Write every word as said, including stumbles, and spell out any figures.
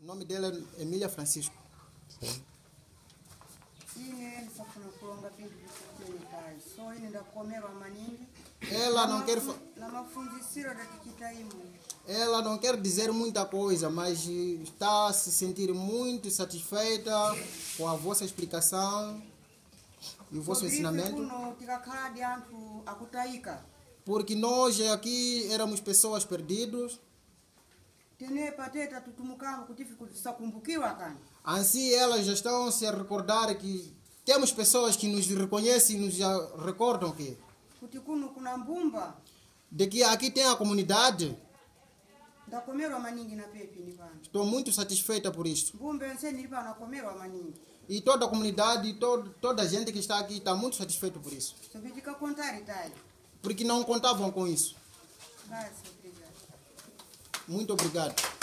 nome dela é Emília Francisco. Sim. Ela não quer Ela não quer dizer muita coisa, mas está a se sentir muito satisfeita com a vossa explicação e o vosso ensinamento. Porque nós aqui éramos pessoas perdidas. Assim elas já estão se a recordar que temos pessoas que nos reconhecem e nos recordam que de que aqui tem a comunidade. Estou muito satisfeita por isso. E toda a comunidade, todo, toda a gente que está aqui está muito satisfeita por isso. Porque não contavam com isso. Muito obrigado.